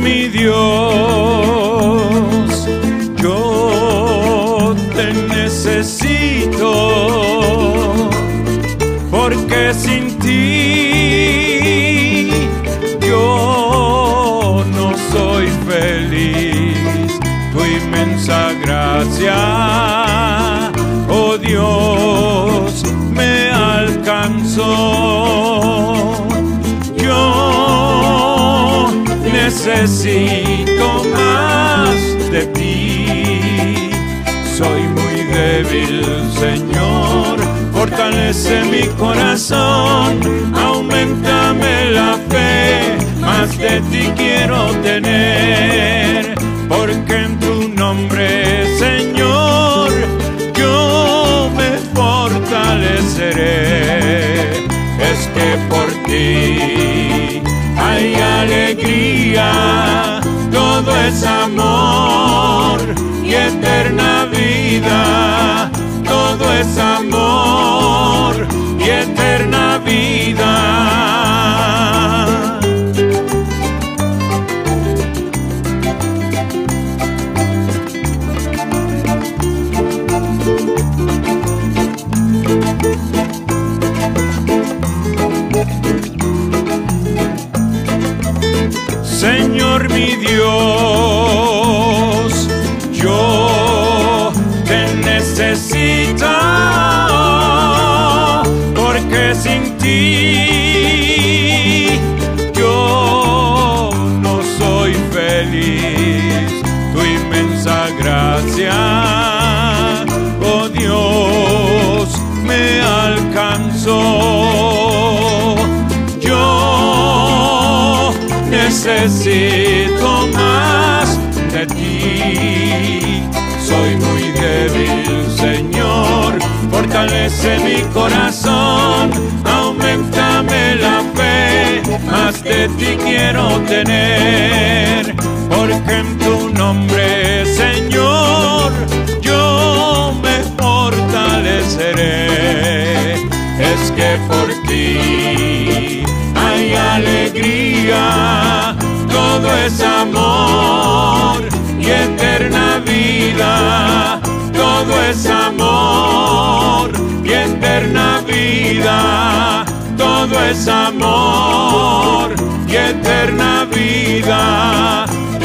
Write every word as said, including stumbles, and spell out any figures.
mi Dios, yo te necesito, porque sin ti yo no soy feliz. Tu inmensa gracia, oh Dios, me alcanzó. Yo necesito más de ti. Soy muy débil, Señor, fortalece mi corazón, auméntame la fe, más de ti quiero tener, porque en tu nombre, Señor, yo me fortaleceré. Es que por ti hay alegría, todo es amor y eterna vida, todo es amor y eterna vida. Señor mi Dios, yo te necesito, porque sin ti yo no soy feliz. Tu inmensa gracia, oh Dios, me alcanzó. Necesito más de ti. Soy muy débil, Señor, fortalece mi corazón, auméntame la fe, más de ti quiero tener, porque en tu nombre, Señor, yo me fortaleceré. Es que por ti hay alegría, todo es amor y eterna vida, todo es amor y eterna vida, todo es amor y eterna vida,